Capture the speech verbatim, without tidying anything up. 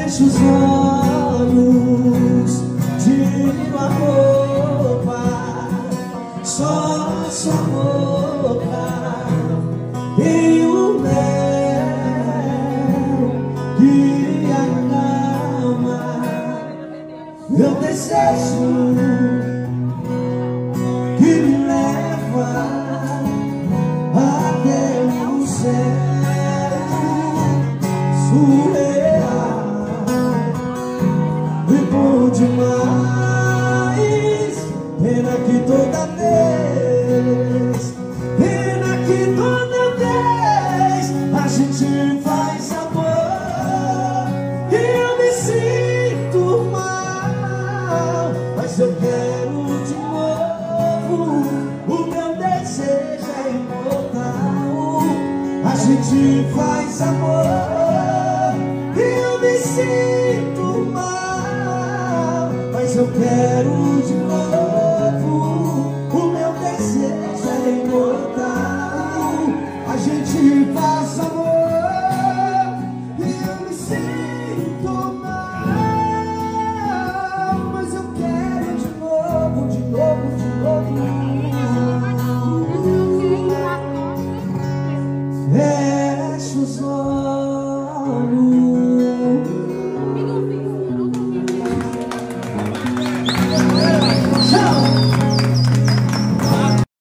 Fecho os olhos, tiro a roupa, só sua boca e o mel que acalma meu desejo que me leva até o céu surreal e bom demais. Pena que toda vez, pena que toda vez a gente faz amor e eu me sinto mal, mas eu quero de novo. O meu desejo é imortal. A gente faz amor e eu me sinto mal, mas eu quero de novo. O meu desejo é imortal. A gente faz amor e eu me sinto mal, mas eu quero de novo, de novo, de novo. Fecho os olhos.